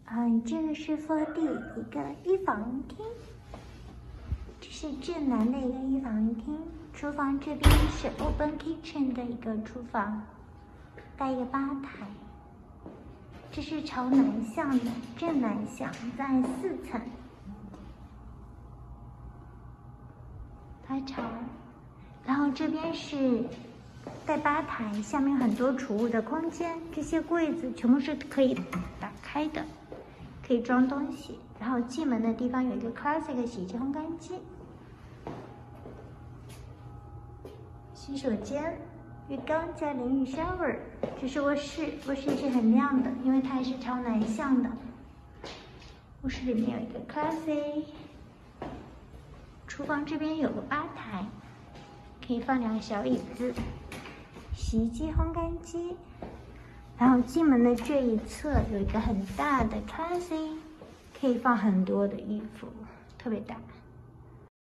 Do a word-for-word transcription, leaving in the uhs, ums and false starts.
嗯，这个是 四 D 一个一房厅，这是正南的一个一房厅。厨房这边是 open kitchen 的一个厨房，带一个吧台。这是朝南向的，正南向，在四层。它朝，然后这边是带吧台，下面很多储物的空间，这些柜子全部是可以打开的。可以装东西，然后进门的地方有一个 classic 洗衣机烘干机，洗手间、浴缸加淋浴 shower， 这是卧室，卧室是很亮的，因为它也是朝南向的。卧室里面有一个 classic， 厨房这边有个吧台，可以放两个小椅子，洗衣机、烘干机。然后进门的这一侧有一个很大的 closet， 可以放很多的衣服，特别大。